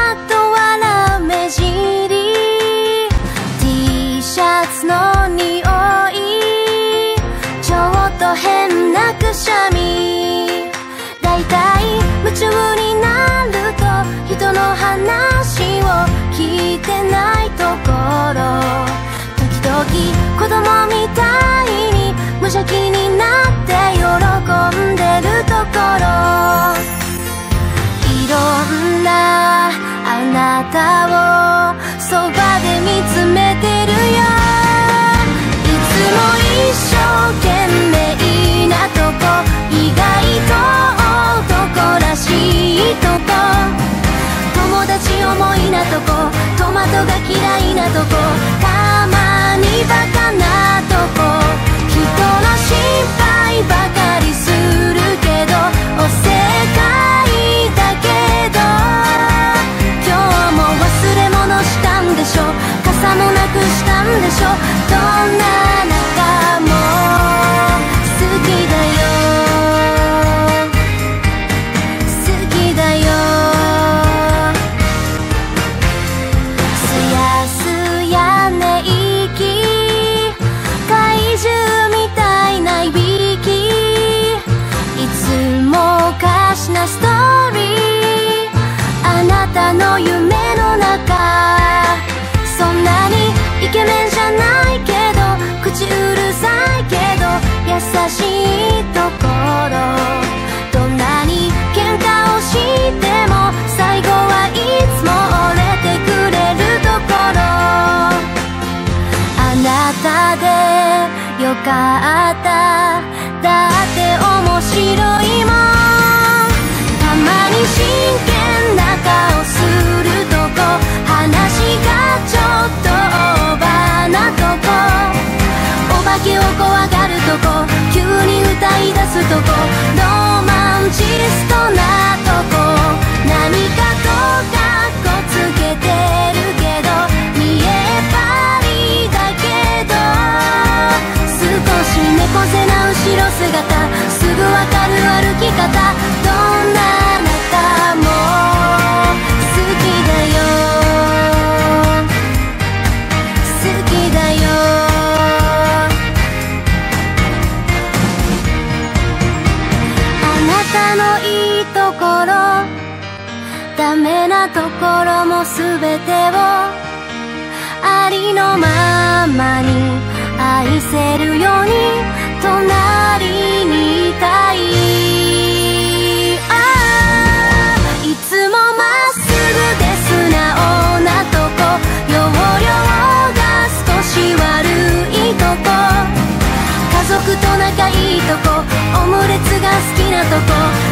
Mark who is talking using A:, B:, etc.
A: と笑う目尻 T シャツの匂いちょっと変なくしゃみだいたい夢中になると人の話を聞いてないところ時々子供みたいに無邪気になって喜んでるところいろんなあなたをそばで見つめてるよいつも一生懸命なとこ意外と男らしいとこ友達思いなとこトマトが嫌いなとこたまにバカなとこ人の心配ばかりするけどおせっかいだけど今日も忘れ物したんでしょ傘もなくしたんでしょどんな中も好きだよ好きだよすやすや寝息怪獣みたいないびきいつもおかしなストーリーあなたの夢の中そんなにイケメンじゃないけど口うるさいけど優しいところどんなに喧嘩をしても最後はいつも折れてくれるところあなたでよかっただって面白いもんたまに真剣な顔するとこ話がちょっとオーバーなとこお化けを怖がるとこ急に歌い出すとこロマンチストなとこ何かとかっこつけてるけど見えっ張りだけど少し猫背な後ろ姿すぐわかる歩き方どんなあなたも好きだよ好きだよあなたのいいところダメなところも全てをありのままに愛せるように隣にいたいいつもまっすぐで素直なとこ容量が少し悪いとこ家族と仲いいとこオムレツが好きなとこ